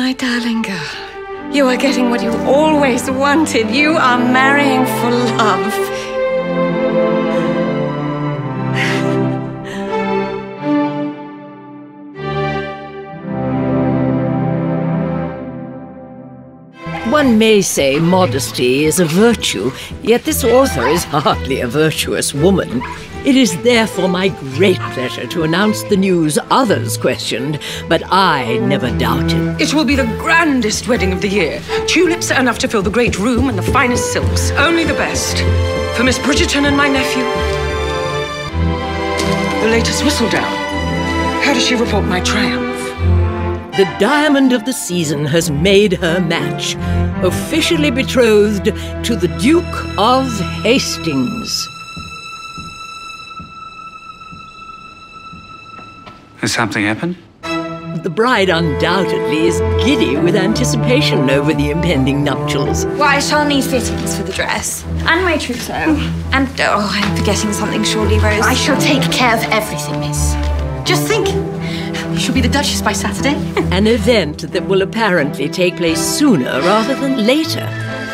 My darling girl, you are getting what you always wanted. You are marrying for love. One may say modesty is a virtue, yet this author is hardly a virtuous woman. It is therefore my great pleasure to announce the news others questioned, but I never doubted. It will be the grandest wedding of the year. Tulips enough to fill the great room and the finest silks. Only the best. For Miss Bridgerton and my nephew. The latest Whistledown. How does she report my triumph? The diamond of the season has made her match, officially betrothed to the Duke of Hastings. Has something happened? The bride undoubtedly is giddy with anticipation over the impending nuptials. Well, I shall need fittings for the dress. And my trousseau. And, oh, I'm forgetting something surely, Rose. I shall take care of everything, miss. Just think, you shall be the Duchess by Saturday. An event that will apparently take place sooner rather than later.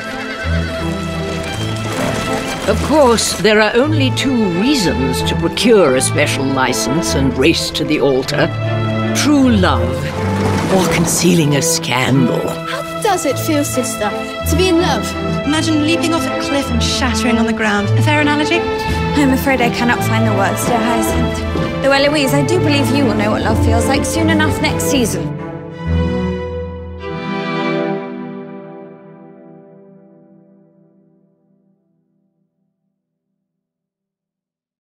Of course, there are only two reasons to procure a special license and race to the altar. True love, or concealing a scandal. How does it feel, sister, to be in love? Imagine leaping off a cliff and shattering on the ground. A fair analogy? I'm afraid I cannot find the words, dear Hyacinth. Though, Eloise, I do believe you will know what love feels like soon enough next season.